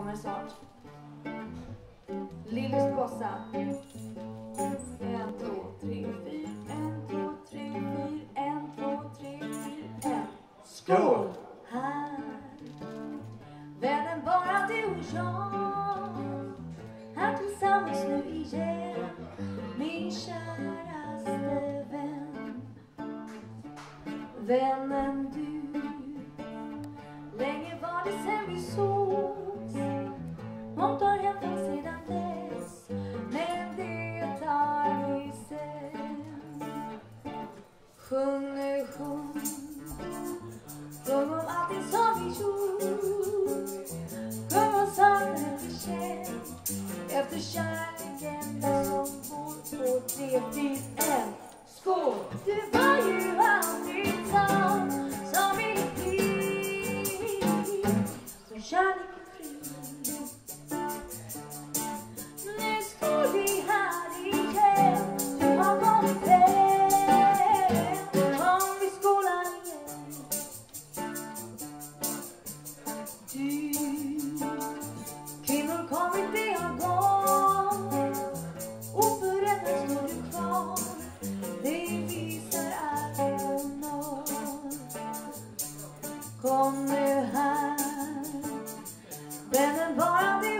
kommer snart. Lillys Bossa. 1, 2, 3, 4. 1, 2, 3, 4. 1, 2, 3, 4. 1. Skål! Här. Vännen bara du och jag. Här tillsammans nu igen. Min käraste vän. Vännen du. Länge var det sen vi sågs. Något har hänt sedan dess. Men det tar vi sen. Sjung nu, sjung. Sjung om allting som vi gjort. Sjung om saker vi känt. Efter kärleken som vår. 2, 3, 4, 1. Skål! Du var ju aldrig som ville bli. Så kärleken fri. Nu står vi här igen. Du har kommit hem. Om vi skålar igen. Du, kvinnor kom inte har gått. Oförrättad står du kvar. Det visar att du når. Kom nu här. Vännen bara du.